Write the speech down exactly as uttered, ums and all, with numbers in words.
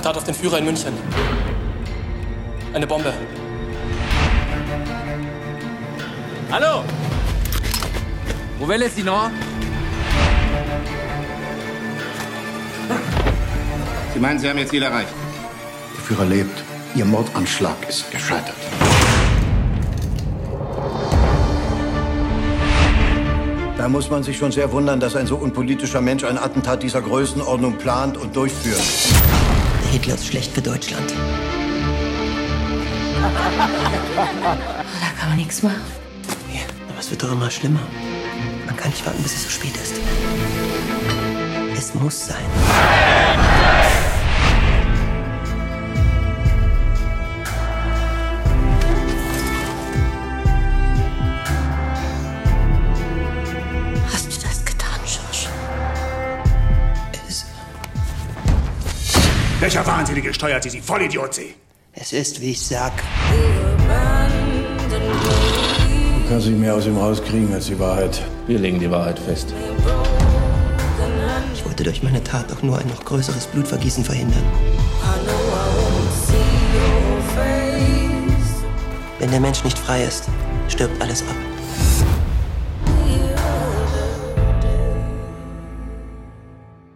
Attentat auf den Führer in München. Eine Bombe. Hallo? Où est le sinon? Sie meinen, Sie haben Ihr Ziel erreicht? Der Führer lebt. Ihr Mordanschlag ist gescheitert. Da muss man sich schon sehr wundern, dass ein so unpolitischer Mensch ein Attentat dieser Größenordnung plant und durchführt. Der Hitler ist schlecht für Deutschland. Da kann man nichts machen. Ja, aber es wird doch immer schlimmer. Man kann nicht warten, bis es so spät ist. Es muss sein. Hast du das getan, George? Es, Welcher Wahnsinnige steuert Sie, Sie Vollidiot, Sie? es ist, wie ich sag. Du kannst nicht mehr aus ihm rauskriegen als die Wahrheit. Wir legen die Wahrheit fest. Ich wollte durch meine Tat auch nur ein noch größeres Blutvergießen verhindern. Wenn der Mensch nicht frei ist, stirbt alles ab.